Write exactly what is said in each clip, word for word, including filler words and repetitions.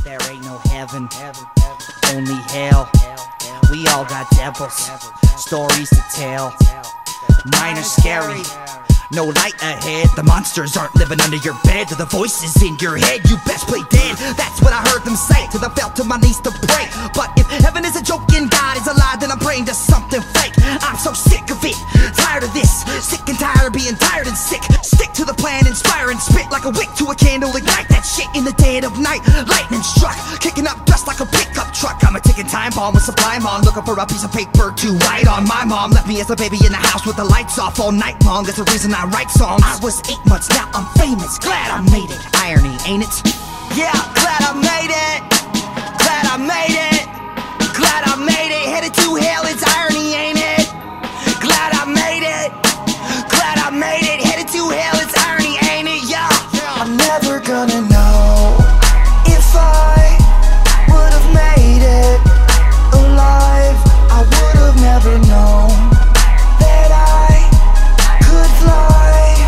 There ain't no heaven, only hell. We all got devils, stories to tell. Mine are scary, no light ahead. The monsters aren't living under your bed. They're the voices in your head. You best play dead. That's what I heard them say till I fell to my knees to pray. But if heaven is a joke and God is a lie, then I'm praying to something fake. I'm so sick of it, tired of this. Sick and tired of being tired and sick. Stick to the plan, inspire and spit like a wick to a candle. Ignite that shit in the dead of night. Lightning struck, kicking up dust like a pickup truck. I'm a ticking time bomb with Sublime on, looking for a piece of paper to write on. My mom left me as a baby in the house with the lights off all night long. That's the reason I write songs. I was eight months, now I'm famous. Glad I made it. Irony, ain't it? Yeah, glad I made it. Glad I made it. Glad I made it. Headed to hell, it's irony, ain't it? Glad I made it. Glad I made it. Headed to hell, it's irony, ain't it? Yeah. I'm never gonna know if I would've made it alive. I would've never known that I could fly.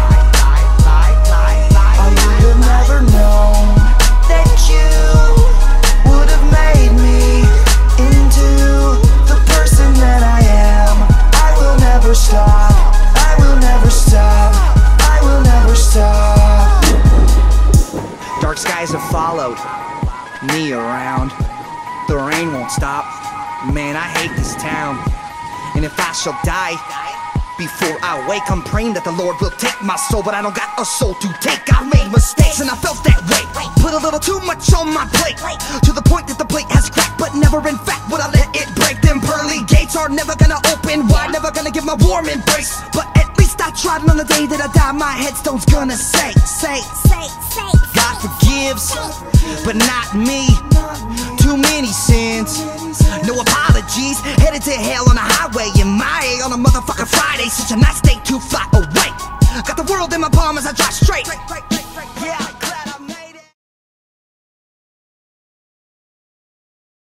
I would've never known that you would've made me into the person that I am. I will never stop. I will never stop. I will never stop. Dark skies have followed me around. The rain won't stop. Man, I hate this town. And if I shall die before I wake, I'm praying that the Lord will take my soul. But I don't got a soul to take. I made mistakes and I felt that way. Put a little too much on my plate, to the point that the plate has cracked. But never in fact would I let it break. Them pearly gates are never gonna open wide. Never gonna give my warm embrace. But at least I tried, and on the day that I die, my headstone's gonna say, say, say, say, God forgives, but not me. Too many sins, no apologies. Headed to hell on a highway in my on a motherfucking Friday. Such a nice day to fly away. Got the world in my palm as I drive straight.